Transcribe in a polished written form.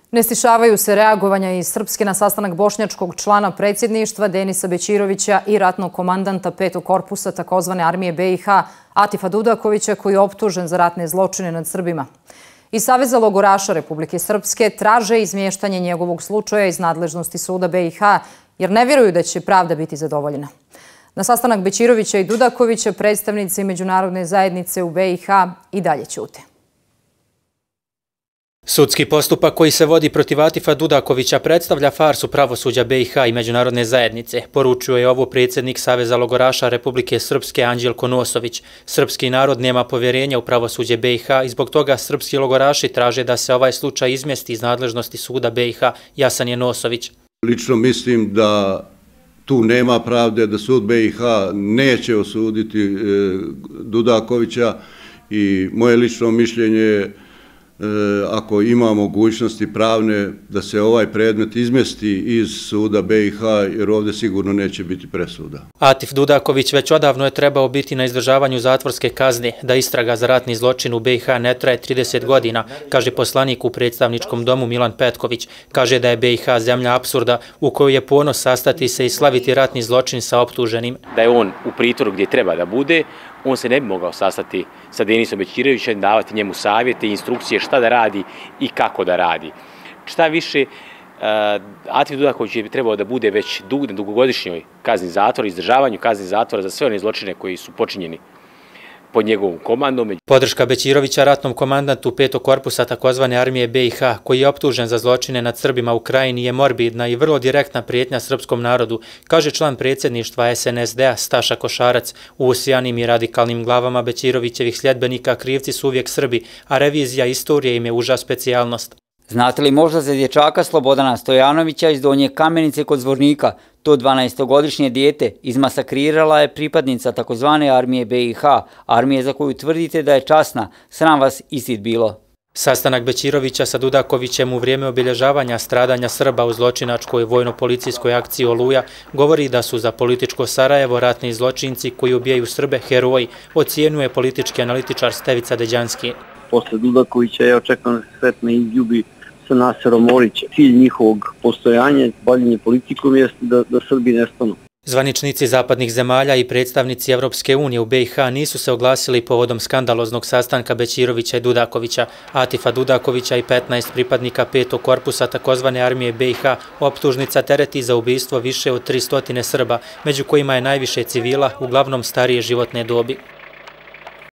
Ne stišavaju se reagovanja iz Srpske na sastanak bošnjačkog člana predsjedništva Denisa Bećirovića i ratnog komandanta 5. korpusa takozvane armije BiH Atifa Dudakovića, koji je optužen za ratne zločine nad Srbima. Iz Saveza logoraša Republike Srpske traže izmještanje njegovog slučaja iz nadležnosti suda BiH, jer ne vjeruju da će pravda biti zadovoljena. Na sastanak Bećirovića i Dudakovića predstavnici međunarodne zajednice u BiH i dalje ćute. Sudski postupak koji se vodi protiv Atifa Dudakovića predstavlja farsu pravosuđa BiH i međunarodne zajednice, poručio je ovo predsjednik Saveza logoraša Republike Srpske Anđelko Nosović. Srpski narod nema povjerenja u pravosuđe BiH i zbog toga srpski logoraši traže da se ovaj slučaj izmjesti iz nadležnosti suda BiH, jasan je Nosović. Lično mislim da tu nema pravde, da sud BiH neće osuditi Dudakovića i moje lično mišljenje je, ako ima mogućnosti pravne, da se ovaj predmet izmjesti iz suda BiH, jer ovdje sigurno neće biti presuda. Atif Dudaković već odavno je trebao biti na izdržavanju zatvorske kazne, da istraga za ratni zločin u BiH ne traje 30 godina, kaže poslanik u predstavničkom domu Milan Petković. Kaže da je BiH zemlja apsurda u kojoj je ponos sastati se i slaviti ratni zločin sa optuženim. Da je on u pritvoru gdje treba da bude, on se ne bi mogao sastati sa Denisom Bećirovićem, davati njemu savjete i instrukcije šta da radi i kako da radi. Šta više, Atif Dudaković bi trebao da bude već na dugogodišnjoj kazni zatvora, izdržavanju kazni zatvora za sve one zločine koji su počinjeni pod njegovom komandom. Podrška Bećirovića ratnom komandantu 5. korpusa takozvane armije BiH, koji je optužen za zločine nad Srbima u Krajini, je morbidna i vrlo direktna prijetnja srpskom narodu, kaže član predsjedništva SNSD-a Staša Košarac. U usijanim i radikalnim glavama Bećirovićevih sljedbenika krivci su uvijek Srbi, a revizija istorije im je uža specijalnost. Znate li možda za dječaka Slobodana Stojanovića iz Donje Kamenice kod Zvornika? To 12-godišnje dijete izmasakrirala je pripadnica takozvane armije BiH, armije za koju tvrdite da je časna. Sram vas istit bilo. Sastanak Bećirovića sa Dudakovićem u vrijeme obilježavanja stradanja Srba u zločinačkoj vojno-policijskoj akciji Oluja govori da su za političko Sarajevo ratni zločinci koji ubijaju Srbe heroji, ocjenjuje politički analitičar Stevica Deđanski. Posle Dudakovića je očekano da se sretne i ljubi sa Naserom Orićem. Cilj njihovog postojanja, bavljenje politikom, je da Srbi nestanu. Zvaničnici zapadnih zemalja i predstavnici Evropske unije u BiH nisu se oglasili povodom skandaloznog sastanka Bećirovića i Dudakovića. Atifa Dudakovića i 15 pripadnika 5. korpusa takozvane armije BiH optužnica tereti za ubistvo više od 300 Srba, među kojima je najviše civila, uglavnom starije životne dobi.